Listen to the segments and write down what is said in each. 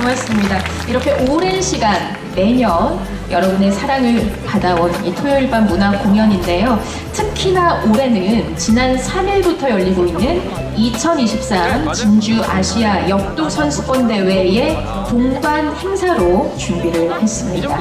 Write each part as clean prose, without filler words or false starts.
고맙습니다. 이렇게 오랜 시간 매년 여러분의 사랑을 받아온 이 토요일 밤 문화 공연인데요. 특히나 올해는 지난 3일부터 열리고 있는 2023 진주 아시아 역도 선수권 대회의 동반 행사로 준비를 했습니다.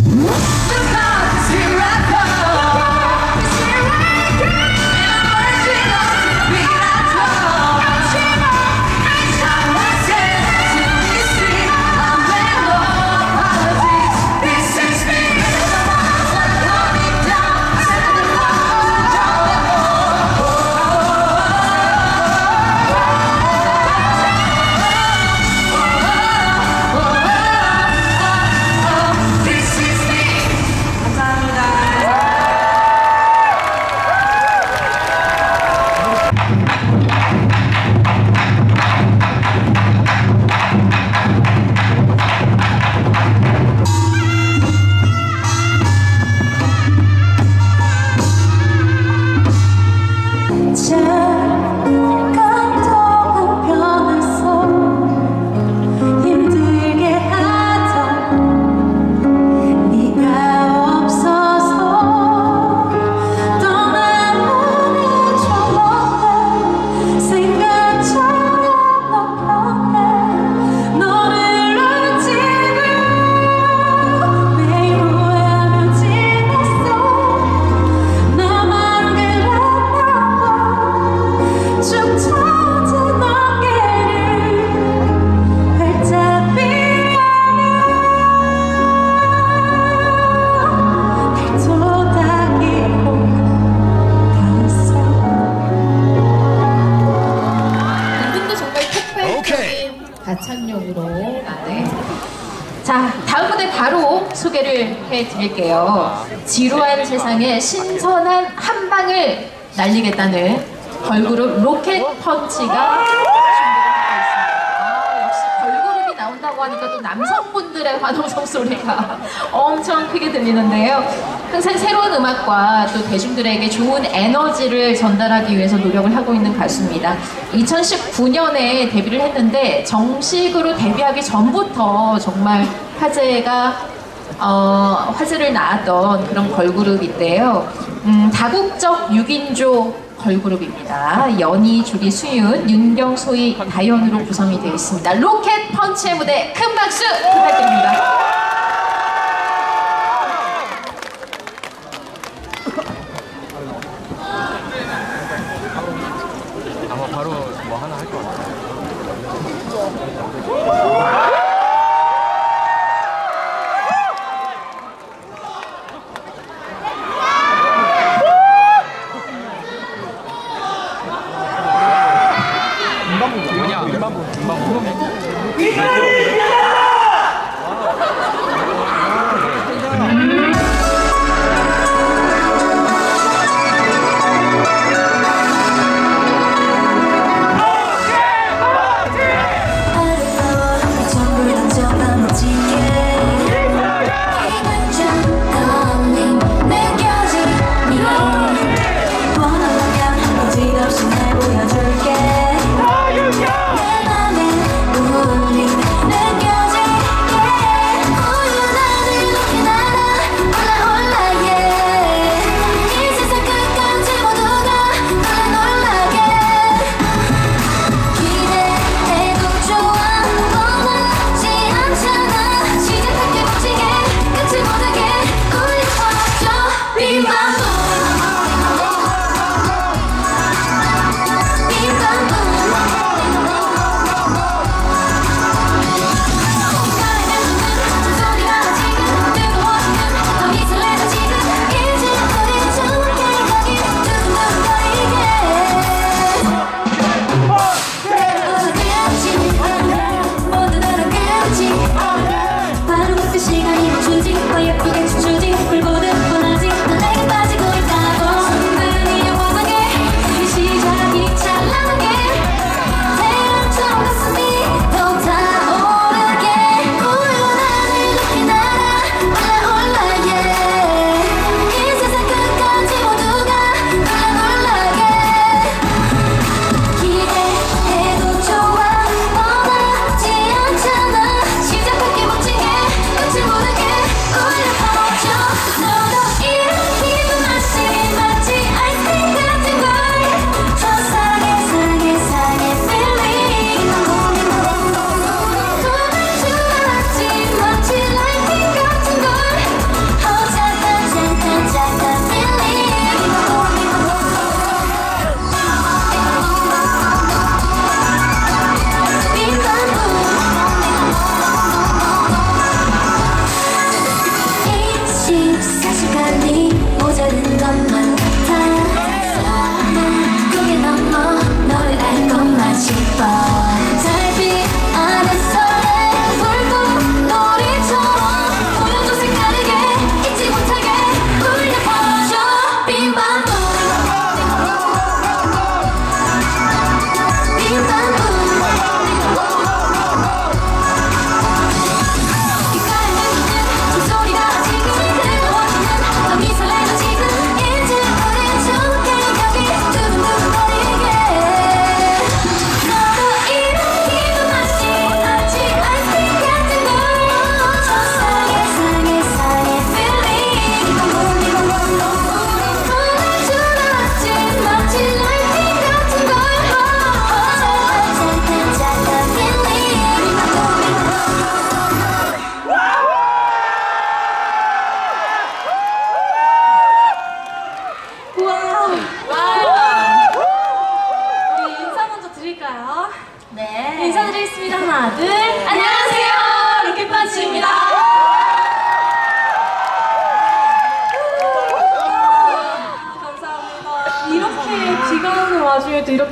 가창력으로. 네. 자, 다음 무대 바로 소개를 해드릴게요. 지루한 세상에 신선한 한 방을 날리겠다는 걸그룹 로켓 펀치가 나온다고 하니까 또 남성분들의 환호성 소리가 엄청 크게 들리는데요. 항상 새로운 음악과 또 대중들에게 좋은 에너지를 전달하기 위해서 노력을 하고 있는 가수입니다. 2019년에 데뷔를 했는데 정식으로 데뷔하기 전부터 정말 화제를 낳았던 그런 걸그룹인데요. 다국적 6인조 걸그룹입니다. 연희, 주리, 수윤, 윤경, 소희, 다현으로 구성이 되어 있습니다. 로켓 펀치의 무대 큰 박수 부탁드립니다. 아마 바로 뭐 하나 할 것 같아요. 이거는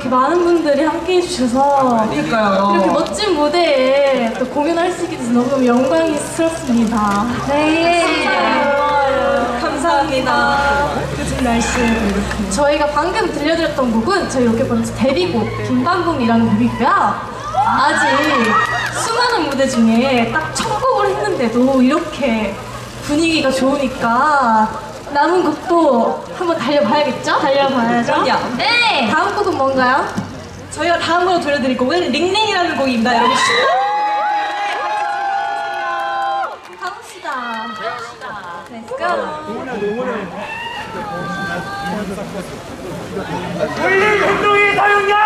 이렇게 많은 분들이 함께 해주셔서 그러니까요. 이렇게 멋진 무대에 또 공연할 수 있게 돼서 너무 영광스럽습니다. 네. 감사합니다. 요즘 날씨에 이렇게. 저희가 방금 들려드렸던 곡은 저희 로켓펀치 데뷔곡 김밤붐이라는 곡이고요. 아직 수많은 무대 중에 딱 첫 곡을 했는데도 이렇게 분위기가 좋으니까 남은 곡도 한번 달려봐야겠죠? 달려봐야죠. 그럼요. 네! 다음 곡은 뭔가요? 저희가 다음으로 들려드릴 곡은 링링이라는 곡입니다. 여러분 가봅시다. Let's go. 울린 행동이 사용량!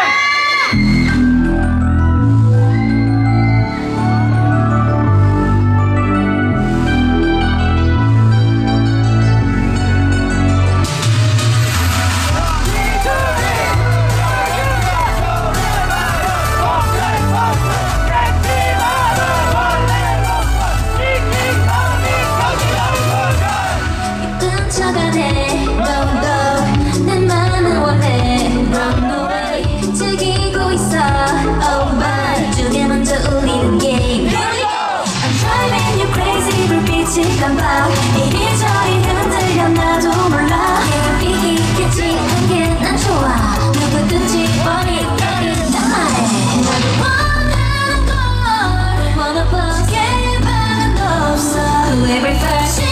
훔쳐가네 No no 내 맘은 원해 Run away 즐기고 있어 Oh my 중에 먼저 울리는 게임 Here we go I'm driving you crazy 불빛이 깜빡 이리저리 흔들려 나도 몰라 얘기겠지 한게 난 좋아 누구든지 뻔히 딱 말해 나도 원하는 걸 wanna bust 예방은 없어 Whoever first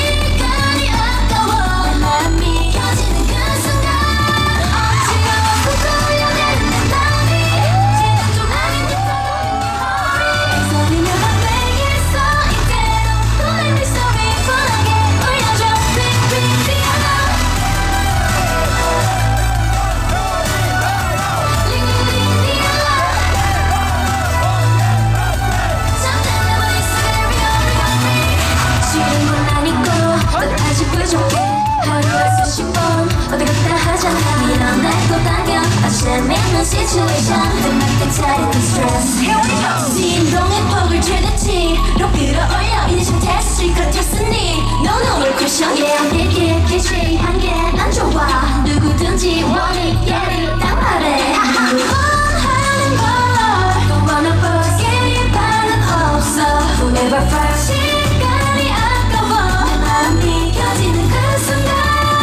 situation 뜸맞게 차렸던 stress Here we go 진동의 폭을 최대치로 끌어올려 이니셜 테스트 같았으니 No no no question yeah 내게 취한 게 난 좋아 누구든지 원해 yeah 딱 말해 나도 원하는 걸 Don't wanna bust 예방은 없어 Whoever first 시간이 아까워 내 마음이 켜지는 그 순간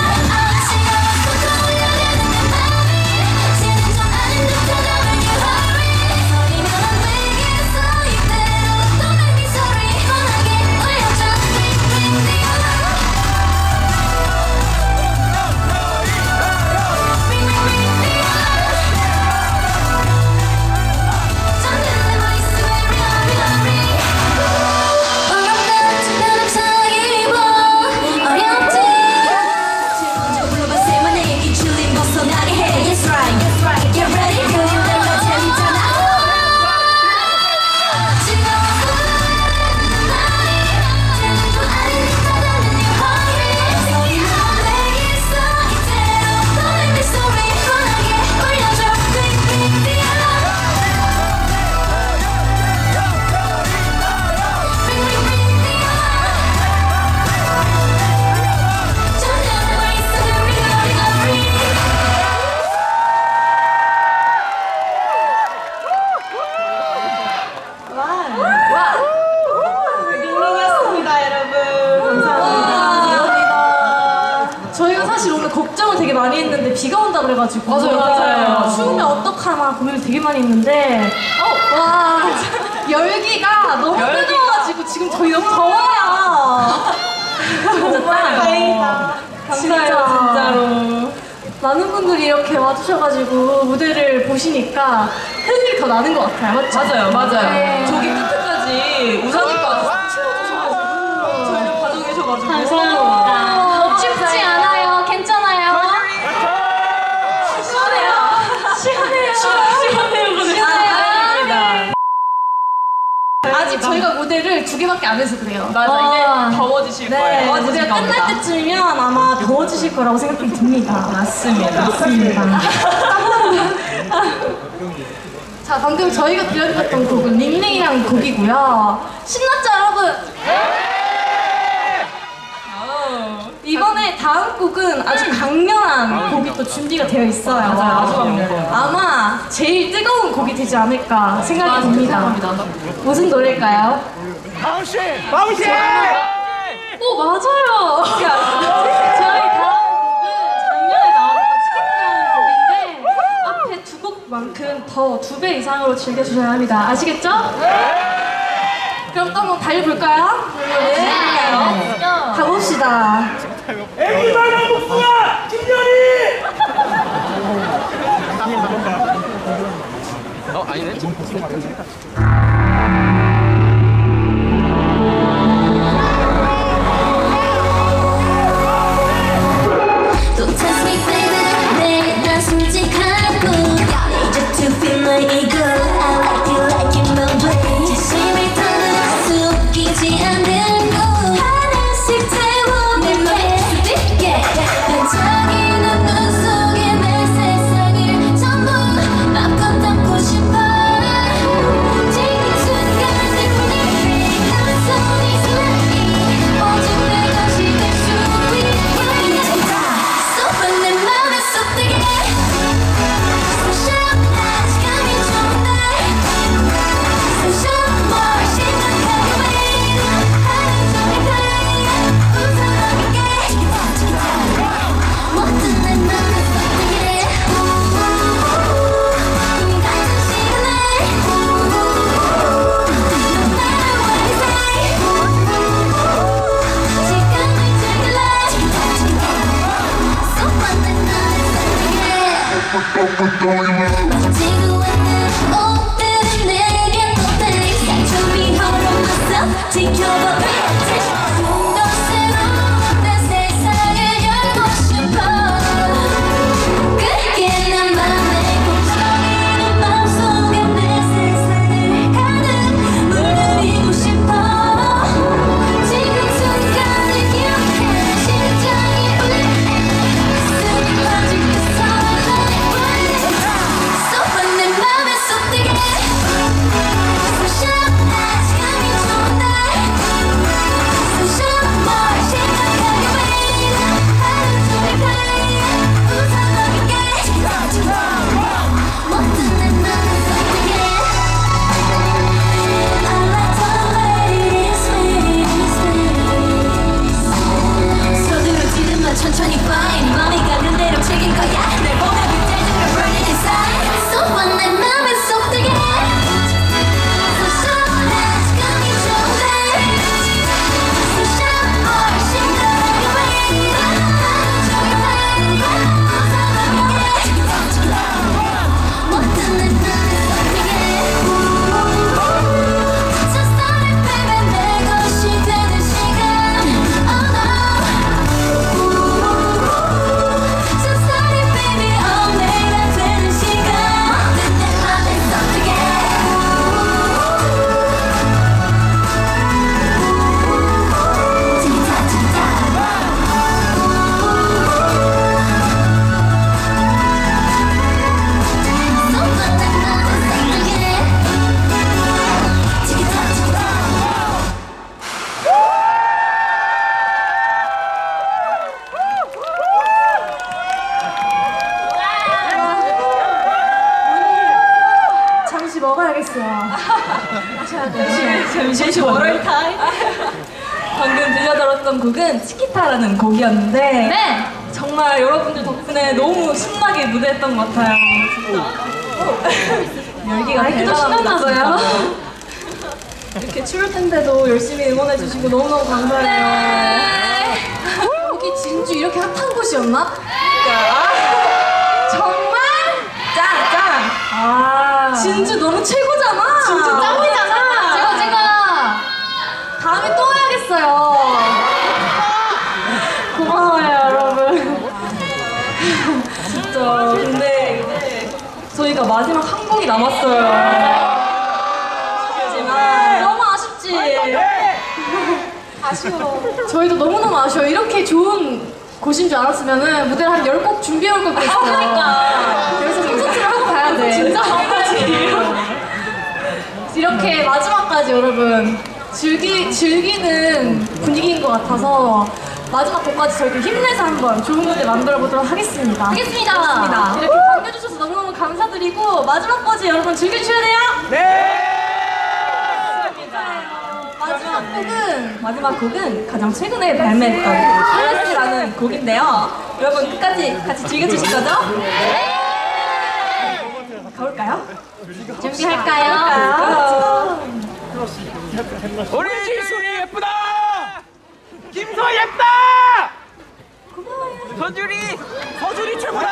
링링이었습니다, 여러분. 감사합니다. 저희가 사실 오늘 걱정을 되게 많이 했는데 비가 온다 그래가지고 맞아요. 추우면 어떡하나 고민을 되게 많이 했는데 와 열기가 너무 뜨거워가지고 지금 저희 너무 더워요. 정말 다행이다. 감사해요, 진짜로. 많은 분들이 이렇게 와주셔가지고 무대를 보시니까 흥이 더 나는 것 같아요. 맞죠? 맞아요. 네. 저기 끝까지 우산이가 채워주셔가지고 저희를 봐주고 계셔가지고 감사합니다. 춥지 않아요. 괜찮아요. 시원해요. 시원해요. 아직 저희가 무대를 2개밖에 안 해서 그래요. 맞아, 와. 이제 더워지실 네, 거예요. 무대가 끝날 때쯤이면 아마 더워지실 거라고 생각이 듭니다. 맞습니다. 자, 방금 저희가 들려드렸던 곡은 링링이라는 곡이고요. 신났죠, 여러분? 이번에 다음 곡은 아주 강렬한 강렬한 곡이 또 준비가 되어 있어요. 맞아요, 아주 강렬해요. 아마 제일 뜨거운 곡이 되지 않을까 생각이 듭니다. 무슨 노래일까요? 바운씨! 오, 맞아요. 저희 다음 곡은 작년에 나왔던 치킨이라는 곡인데 앞에 두 곡만큼 더 2배 이상으로 즐겨주셔야 합니다. 아시겠죠? 그럼 또 한번 달려볼까요? 네. 가봅시다. 애기만한 복숭아! 김연이! 아니네. Don't test me baby 난 솔직하고 Just to feel like eagle I like you like you my way 자신을 더는 숨기지 않는 거 하나씩 태워 내 맘에 쏟게 반짝이는 눈 속에 내 세상을 전부 맘껏 담고 싶어 지금 순간 내 분위기 난 손이 슬라이 오직 내 것이 될 수 있게 내 맘에 쏙 들게 So sharp 아직 감이 좋은데 So sharp 뭘 심각하게 왜 하루 종일 그래 웃어먹을게 모든 내 맘에 쏙 들게 같은 시간에 No matter what you say 지금을 즐길래 So fun 내 맘에 쏙 들게 지구에는 옷들은 내게 못해 상처비 헐어놨어 지켜봐 또 새로운 내 세상을 열고 싶어 그게 내 맘의 걱정이는 마음속에 내 세상을 가득 물들이고 싶어 지금 순간을 기억해 심장이 울려 가슴이 터질 그 설레 So fun 내 맘에 쏙 들게 So sharp 아직 감이 좋은데 So sharp 뭘 심각하게 왜 하루 종일 그래 웃어먹을게 모든 내 맘에 쏙 들게 I like the way it sweet 서두르지는 마 천천히 fine 맘이 가는 대로 책임 거야 날 보면 그때 느껴 burning inside So fun 내 맘에 쏙 들게 So sharp 아직 감이 좋은데 So sharp 뭘 심각하게 왜 하루 종일 그래 웃어먹을게 모든 내 맘에 쏙 들게 Just start it baby 내 것이 되는 시간 Oh no Just start it baby oh 내가 되는 시간 모든 내 맘에 쏙 들게 티키타 티키타 So fun 내 맘에 쏙 들게 티키타 티키타 잠시 먹어야겠어요. 잠시 월요일 타임. 방금 들려들었던 곡은 치키타라는 곡이었는데 네. 정말 여러분들 덕분에 너무 신나게 무대했던 것 같아요. 진짜. 열기가 마이크도 대단합니다. 신났나 봐요. 진짜. 이렇게 추울 텐데도 열심히 응원해주시고 너무너무 감사해요. 여기 진주 이렇게 핫한 곳이었나? 정말? 짱! 아. 진주 너무 최고잖아. 진주 짱이잖아. 제가 다음에 또 해야겠어요. 고마워요, 여러분. 진짜. 근데 이제 저희가 마지막 한 곡이 남았어요. 하지만 너무 아쉽지? 아쉬워. 저희도 너무너무 아쉬워요. 이렇게 좋은 곳인 줄 알았으면 무대를 한 10곡 준비해올 걸 그랬어요. 그러니까. 그래서 콘서트를 하고 가야 돼. 진짜 해야지. 이렇게 마지막까지 여러분 즐기는 분위기인 것 같아서 마지막 곡까지 저희가 힘내서 한번 좋은 무대 만들어 보도록 하겠습니다. 하겠습니다. 이렇게 반겨주셔서 너무너무 감사드리고 마지막까지 여러분 즐겨주셔야 돼요. 마지막 곡은 가장 최근에 발매했던 플래시라는 곡인데요. 여러분 끝까지 같이 즐겨주실 거죠? 가볼까요? 준비할까요? 우리 지순이 예쁘다. 김서 예쁘다. 서준이 최고다.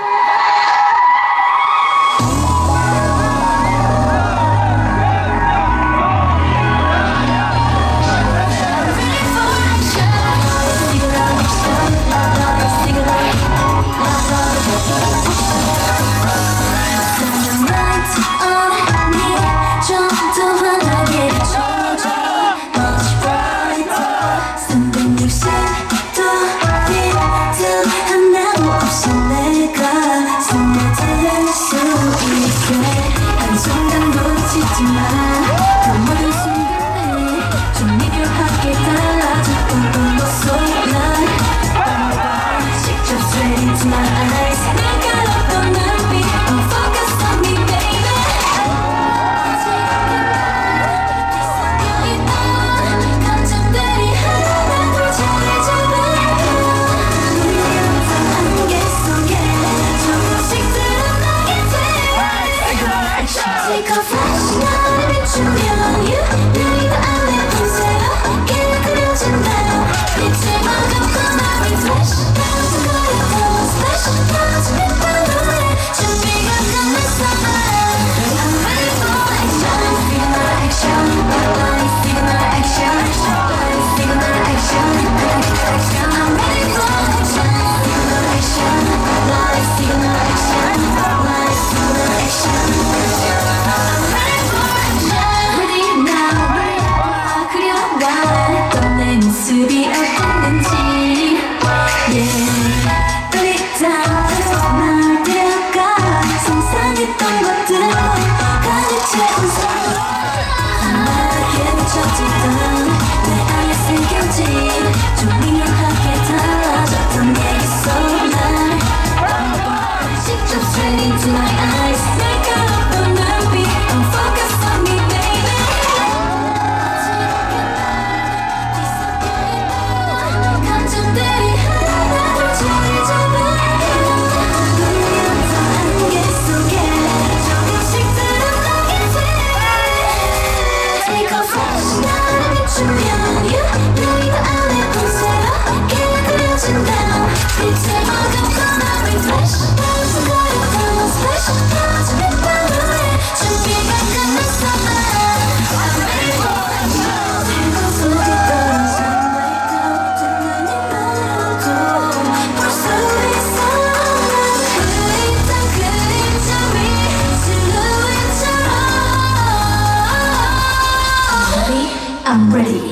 I'm ready.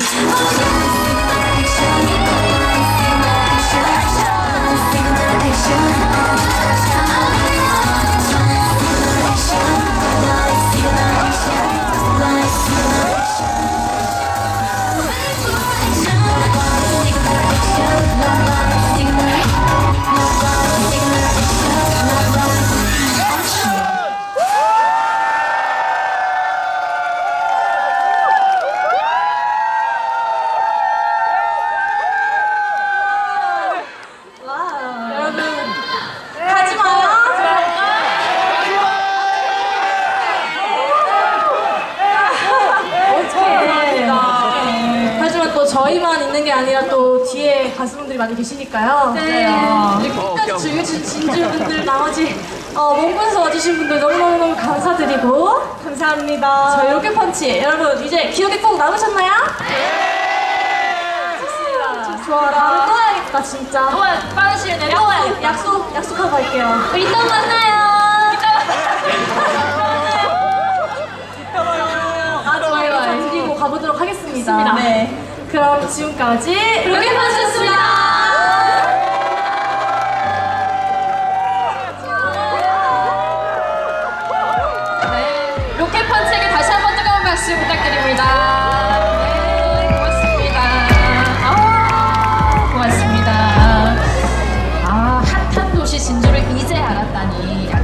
저희만 있는 게 아니라 또 뒤에 가수분들이 많이 계시니까요. 네. 이렇게 끝까지 즐겨주신 진주분들, 나머지 몽분에서 와주신 분들 너무너무 감사드리고 감사합니다. 저희 로켓펀치 여러분 이제 기억에 꼭 남으셨나요? 네. 좋습니다. 좋아라. 또 와야겠다 진짜. 또 와요. 빠른 시일 내려. 또 와요. 약속하고 갈게요. 우리 또 만나요. 좋아요. 드리고 가보도록 하겠습니다. 네. 그럼 지금까지 로켓펀치였습니다. 네, 로켓펀치에게 다시 한번 뜨거운 박수 부탁드립니다. 네, 고맙습니다. 고맙습니다. 이제 알았다니